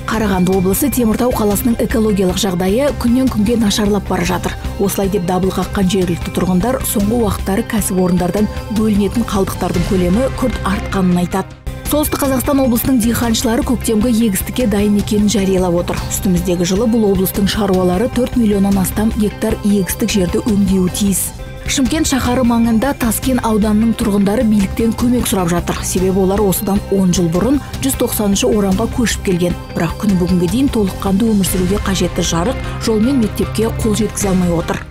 Қарағанды облысы Теміртау қаласының экологиялық жағдайы күннен күнге нашарлап бара жатыр. Осылай деп дабыл қаққан жергілікті тұрғындар соңғы уақыттары кәсіпорындардан бөлінетін қалдықтардың көлемі күрт артқанын айтады. Солтүстік Қазақстан облысының диқаншылары көктемгі егістікке дайын екенін жариялап отыр. Үстіміздегі жылы бұл облыстың шаруалары 4 миллионнан астам гектар егістік жерді өңдеуі тиіс. Шымкент шаһары маңында Таскен ауданының тұрғындары биліктен көмек сұрап жатыр. Себебі олар осыдан 10 жыл бұрын 190-шы орамға көшіп келген. Бірақ күні бүгінге дейін толыққанды өмір сүруге қажетті жарық, жол мен мектепке қол жеткізе алмай отыр.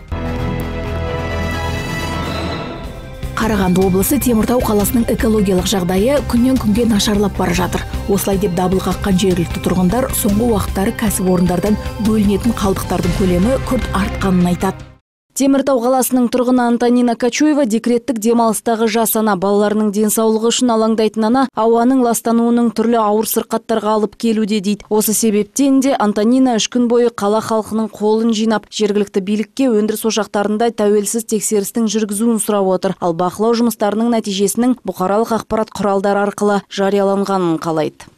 Қарағанды облысы Теміртау қаласының экологиялық жағдайы күннен күнге нашарлап бара жатыр. Осылай деп дабыл қаққан жергілікті тұрғындар соңғы уақыттары кәсіпорындардан бөлінетін қалдықтардың көлемі күрт артқанын айтады. Теміртау қаласының тұрғыны Антонина Качуева декреттік демалыстағы жас ана, балаларының денсаулығы үшін алаңдайтын ана, ауаның ластануының түрлі ауыр сырқаттарға алып келуде дейді. Осы себептен де Антонина 3 күн бойы қала халқының қолын жинап, жергілікті билікке өндіріс ошақтарында тәуелсіз тексерістің жүргізуін сұрап отыр. Ал бақылау жұмыстарының нәтижесінің бұқаралық ақпарат құралдары арқылы жарияланғанын қалайды.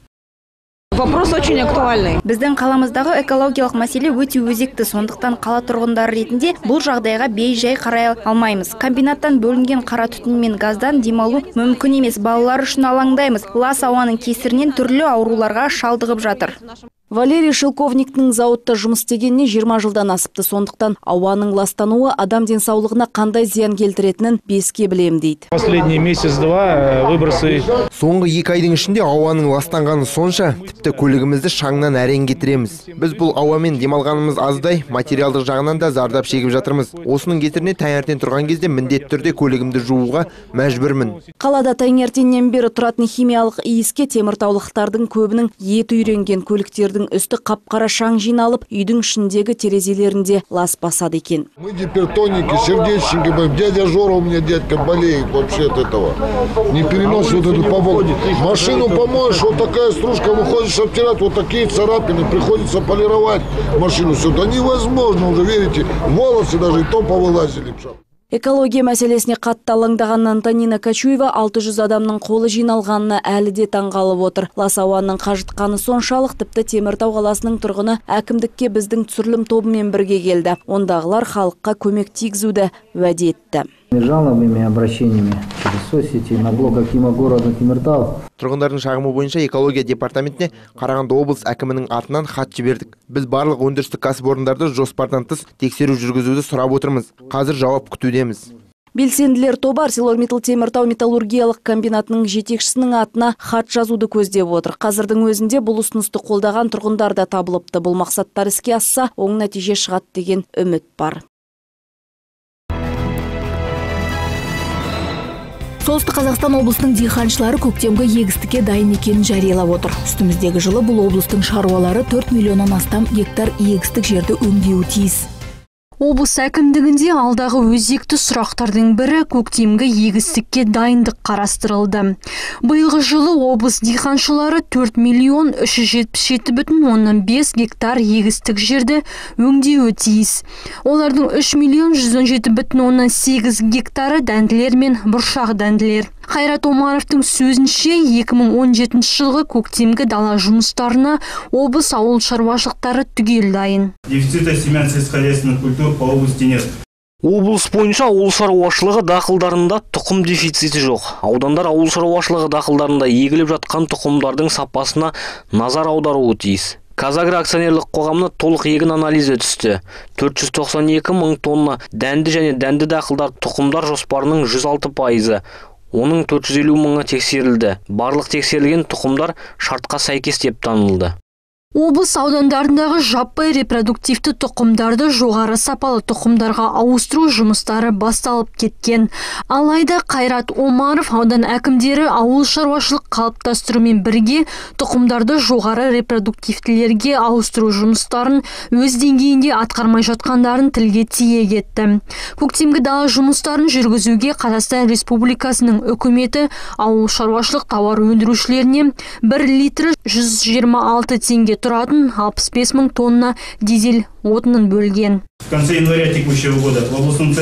Вопрос очень актуальный. Біздің қаламыздағы экологиялық мәселе өте өзекті, сондықтан қала тұрғындары ретінде бұл жағдайға бей-жай қарай алмаймыз. Комбинаттан бөлінген қара түтін мен газдан демалу мүмкін емес. Балалар үшін алаңдаймыз. Лас ауаның кесірінен түрлі ауруларға шалдығып жатыр. Валерий Шелковниктің зауытта жұмыс істегеніне 20 жылдан асыпты, сондықтан ауаның ластануы адам денсаулығына қандай зиян келтіретінін беске білем дейді. Последний месяц-два выбросы. Соңғы 2 айдың ішінде ауаның ластанғаны сонша, тіпті көлігімізді шаңнан әрең кетіреміз. Біз бұл ауамен демалғанымыз аздай, материалдық жағынан да зардап шегіп жатырмыз. Осының кетіріне таңертең тұрған кезде міндетті түрде көлігімді жууға мәжбүрмін. Қалада таңертеңнен бері тұратын химиялық иіске теміртаулықтардың көбінің еті үйренген, көліктердің үсті қап-қара шаң жиналып, үйдің ішіндегі терезелерінде лас басады екен. Мы гипертоники, сердечники, дядя Жора у меня дядька болеет вообще от этого. Не переносит вот эту погоду. Машину помоешь, вот такая стружка, выходишь обтирать, вот такие царапины, приходится полировать машину. Все это невозможно уже, верите, волосы даже и то повылазили. Экология мәселесіне қатты алаңдаған Антонина Качуева 600 адамның қолы жиналғанына әлі де таңғалып отыр. Лас ауаның қажытқаны соншалық, тіпті Теміртау қаласының тұрғыны әкімдікке біздің түсірілім тобымен бірге келді. Ондағылар халыққа көмек тигізуді уәде етті. Жалобами, обращениями через соцсети на блог Акима города Теміртау. Тұрғындардың шағымы бойынша экология департаментіне Қарағанды облыс әкімінің атынан хат жібердік. Біз барлық өндірістік кәсіпорындарды жоспардан тыс тексеру жүргізуді сұрап отырмыз. Қазір жауап күтудеміз. Белсенділер тобы ArcelorMittal Теміртау металлургиялық комбинатының жетекшісінің атына хат жазуды көздеп отыр. Қазірдің өзінде бұл ұсынысты қолдаған тұрғындар да табылыпты. Бұл мақсаттар іске асса, оң нәтиже шығады деген үміт бар. Солтүстік Қазақстан облысының диқаншылары көктемгі егістікке дайын екенін жариялап отыр. Үстіміздегі жылы бұл облыстың шаруалары 4 миллионнан астам гектар егістік жерді өңдеуі тиіс. Облыс әкімдігінде алдағы өзекті сұрақтардың бірі көктемгі егістікке дайындық қарастырылды. Биылғы жылы облыс диқаншылары 4 миллион 377,5 гектар егістік жерді өңдеуі тиіс. Олардың 3 миллион 117,8 гектары дәнділер мен бұршақ дәнділер. Қайрат Омаровтың сөзінше 2017 жылғы көктемгі дала жұмыстарына облыс ауыл шаруашылықтары түгел дайын. Дефицита семян сельскохозяйственных культур по области нет. Облыс бойынша ауыл шаруашылығы дақылдарында тұқым дефицити жоқ. Аудандар ауыл шаруашылығы дақылдарында егіліп жатқан тұқымдардың сапасына назар аударуы тиіс. Казагро акционерлік қоғамына толық егін анализі түсті. 492 мың тонна дәнді және дәнді дақылдар тұқымдар жоспарының 106%. Оның 450 мыңы тексерілді. Барлық тексерілген тұқымдар шартқа сәйкес деп танылды. Облыс аудандарындағы жаппай репродуктивті тұқымдарды жоғары сапалы тұқымдарға ауыстыру жұмыстары басталып кеткен. Алайда Қайрат Омаров аудан әкімдері ауыл шаруашылық қалыптастырумен бірге тұқымдарды жоғары репродуктивтілерге ауыстыру жұмыстарын өз деңгейінде атқармай жатқандарын тілге тиек етті. Көктемгі дала жұмыстарын жүргізуге Қазақстан Республикасының үкіметі ауыл шаруашылық тауар өндірушілеріне 1 литрі 126 теңге тұратын 65 мың тонна дизель отынын бөлген. В конце января текущего года в областном центре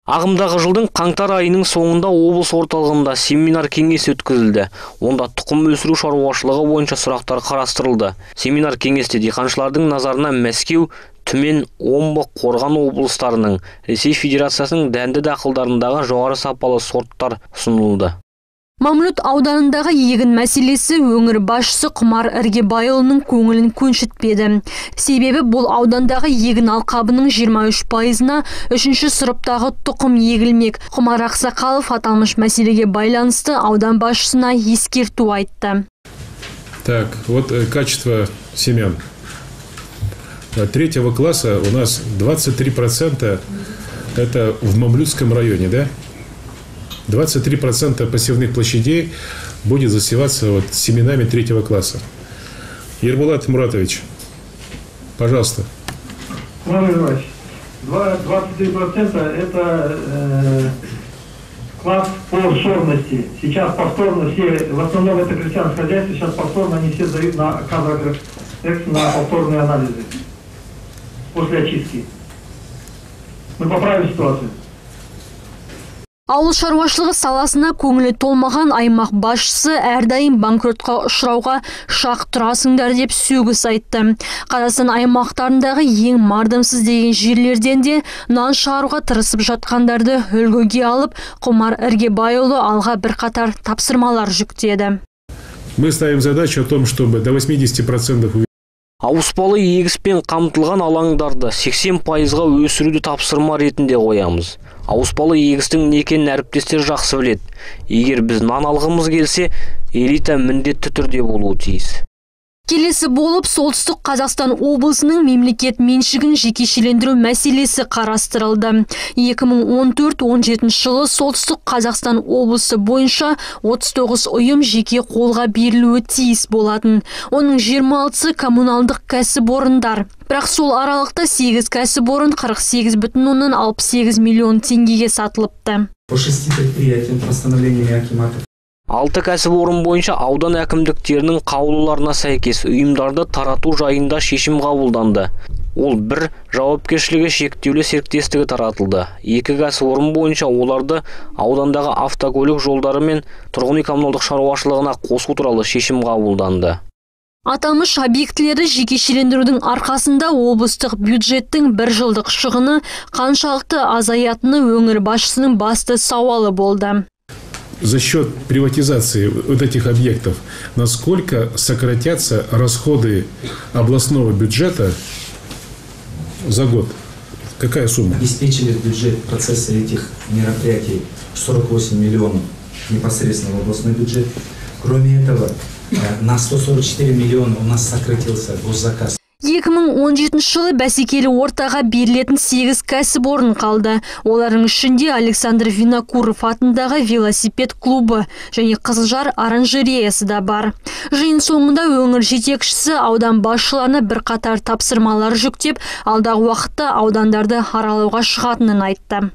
Ағымдағы жылдың қаңтар айының соңында облыс орталығында семинар кеңесі өткізілді. Онда тұқым өсіру шаруашылығы бойынша сұрақтар қарастырылды. Семинар кеңесте диқаншылардың назарына Мәскеу, Түмен, Омбы, Қорған облыстарының, Ресей Федерациясының дәнді дақылдарындағы жоғары сапалы сорттар ұсынылды. Мамлют ауданындағы егін мәселесі өңір басшысы Құмар Іргебайұлының көңілін көншітпеді. Себебі бұл аудандағы егін алқабының 23%-на 3-ші сұрыптағы тұқым егілмек. Құмар Ақсақалов аталмыш мәселеге байланысты аудан басшысына ескерту айтты. Так, вот качество семян. 3-го класса у нас 23% это в Мамлютском районе, да? 23% посевных площадей будет засеваться вот семенами 3-го класса. Ербулат Муратович, пожалуйста. Иван Иванович, 23% это класс по сорности. Сейчас повторно все, в основном это крестьянское хозяйство, сейчас повторно они все сдают на на повторные анализы после очистки. Мы поправим ситуацию. Ауыл шаруашылығы саласына көңілі толмаған аймақ басшысы әрдайым банкротқа ұшырауға шақ тұрасыңдар деп сөгіс айтты. Қазақстан аймақтарындағы ең мардымсыз деген жерлерден де нан шығаруға тырысып жатқандарды үлгіге алып, Құмар Іргебайұлы алға бірқатар тапсырмалар жүктеді. Мы ставим задачу о том, чтобы до 80% Ауыспалы егіспен қамтылған алаңдарды 80%-ға өсіруді тапсырма ретінде қоямыз. Ауыспалы егістің не екенін әріптестер жақсы біледі. Егер біз нан алғымыз келсе, элита міндетті түрде болуы тиіс. Келесі болып солтүстік Қазақстан облысының мемлекет меншігін жекешелендіру мәселесі қарастырылды. 2014-17 жылы солтүстік Қазақстан облысы бойынша 39 ұйым жеке қолға берілуі тиіс болатын. Оның 26-сы коммуналдық кәсіпорындар. Бірақ сол аралықта 8 кәсіпорын 48,68 миллион теңгеге сатылыпты. По 6 предприятиям постановлениями акиматов 6 кәсіпорын бойынша аудан әкімдіктерінің қаулыларына сәйкес ұйымдарды тарату жайында шешім қабылданды. Ол бір жауапкершілігі шектеулі серіктестігі таратылды. 2 кәсіпорын бойынша оларды аудандағы автокөлік жолдары мен тұрғын үй коммуналдық шаруашылығына қосу туралы шешім қабылданды. Аталмыш объектілерді жекешелендірудің арқасында облыстық бюджеттің бір жылдық шығыны қаншалықты азаятыны өңір басшысының басты сауалы болды. За счет приватизации вот этих объектов, насколько сократятся расходы областного бюджета за год? Какая сумма? Обеспечили бюджет процесса этих мероприятий 48 миллионов непосредственно в областной бюджет. Кроме этого, на 144 миллиона у нас сократился госзаказ. 2017 жылы бәсекелі ортаға берілетін 8 кәсіпорын қалды. Олардың ішінде Александр Винокуров атындағы велосипед клубы және Қызылжар оранжереясы да бар. Жиын соңында өңір жетекшісі аудан басшыларына бірқатар тапсырмалар жүктеп, алдағы уақытта аудандарды аралауға шығатынын айтты.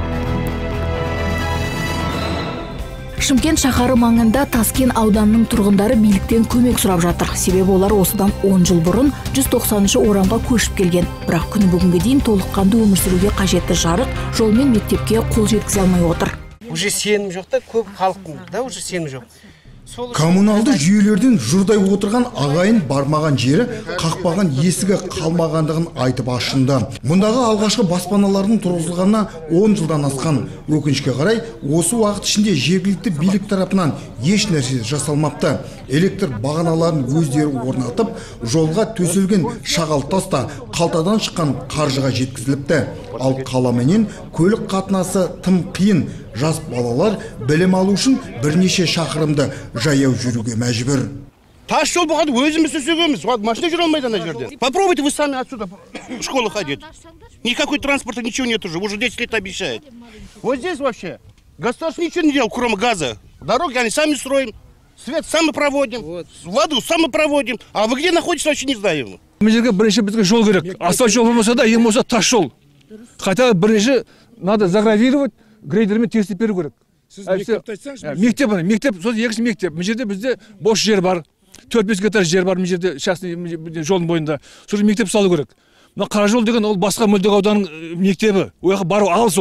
Шымкент шаһары маңында Таскен ауданының тұрғындары биліктен көмек сұрап жатыр. Себебі олар осыдан 10 жыл бұрын 190-шы орамға көшіп келген. Бірақ күні бүгінге дейін толыққанды өмір сүруге қажетті жарық, жол мен мектепке қол жеткізе алмай отыр. Уже сенім жоқ та, көп халықтың да уже сенім жоқ. Коммуналды жүйелерден жұрдай отырған ағайын бармаған жері, қақпаған есігі қалмағандығын айтып ашынды. Мұндағы алғашқы баспаналардың тұрғызылғанына 10 жылдан асқан. Өкінішке қарай, осы уақыт ішінде жергілікті билік тарапынан еш нәрсе жасалмапты. Электр бағаналарын өздері орнатып, жолға төселген шағал таста қалтадан шыққан қаржыға жеткізіліпті. Ал қаламенен көлік қатынасы тым қиын. Жас балалар білім алу үшін бірнеше шақырымды жаяу жүруге мәжбүр. Тас жол болғанда өзіміз төсегеміз. Машина жүре алмайды ана жерден. Попробуйте вы сами отсюда в школу ходить. Никакой транспорта, ничего нет уже 10 лет обещает. Вот здесь вообще государство ничего не делал, кроме газа. Дороги они сами строим, свет сами проводим, воду сами проводим. А вы где находитесь, вообще не знаем. Мы жерге бірінші бізге жол керек. Асфальт жол болмаса да, ең болса тас жол. Хотя бірінші надо загравировать, грейдермен тесіп беру керек. Сіз мектепті айтсаңыз? Мектеп, сол екінші мектеп. Бұл жерде бізде бос жер бар. 4-5 гектар жер бар, бұл жерде частный жолдың бойында. Сол мектеп салу керек. Мына қара жол деген ол басқа мөлдек ауданның мектебі. Ол жаққа бару алыс ол.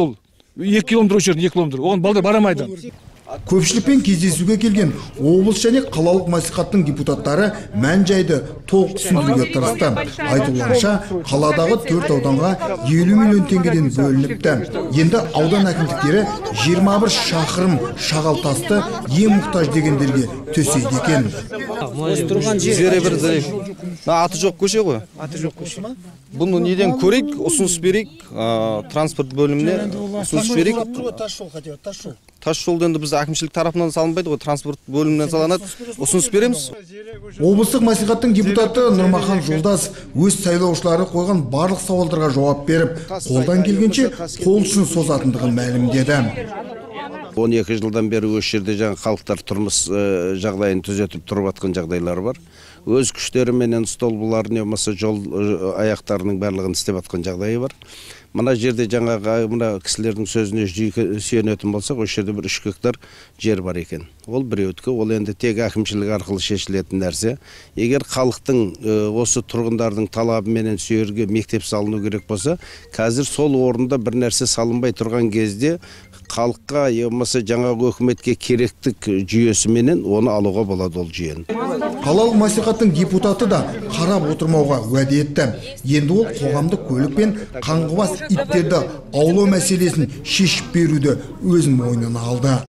2 километр өшір, 2 километр. Оған балдар барамайды. Көпшілікпен кездесуге келген облыс және қалалық мәслихаттың депутаттары мән жайды толық түсіндіруге тырысты. Айтуларынша, қаладағы 4 ауданға 50 миллион теңгеден бөлініпті. Енді аудан әкімдіктері 21 шақырым шағал тасты ең мұқтаж дегендерге төсейді екен. Тұрған жері бір аты жоқ көше ғой. Аты жоқ көше ма? Бұны неден көрейік, ұсыныс берейік, транспорт бөліміне ұсыныс берейік. Тас жол енді біз әкімшілік тарапынан салынбайды ғой, транспорт бөлімінен салынады. Ұсыныс береміз. Облыстық мәслихаттың депутаты Нұрмахан Жолдасов өз сайлаушылары қойған барлық сауалдарға жауап беріп, қолдан келгенше қол ұшын созатындығын мәлімдеді. 12 жылдан бері осы жерде жаңа халықтар тұрмыс жағдайын түзетіп тұрып жатқан жағдайлар бар. Өз күштеріменен столбылар не болмаса жол аяқтарының барлығын істеп жатқан жағдайы бар. Мына жерде жаңағы мына кісілердің сөзіне сүйенетін болсақ, осы жерде бір 3 гектар жер бар екен. Ол біреудікі, ол енді тек әкімшілік арқылы шешілетін нәрсе. Егер халықтың осы тұрғындардың талабыменен сүйерге мектеп салыну керек болса, қазір сол орында бір нәрсе салынбай тұрған кезде халыққа болмаса жаңағы өкіметке керектік жүйесіменен оны алуға болады ол жүйені. Қалалық мәслихаттың депутаты да қарап отырмауға уәде етті. Енді ол қоғамдық көлік пен қаңғыбас иттерді аулау мәселесін шешіп беруді өз мойнына алды.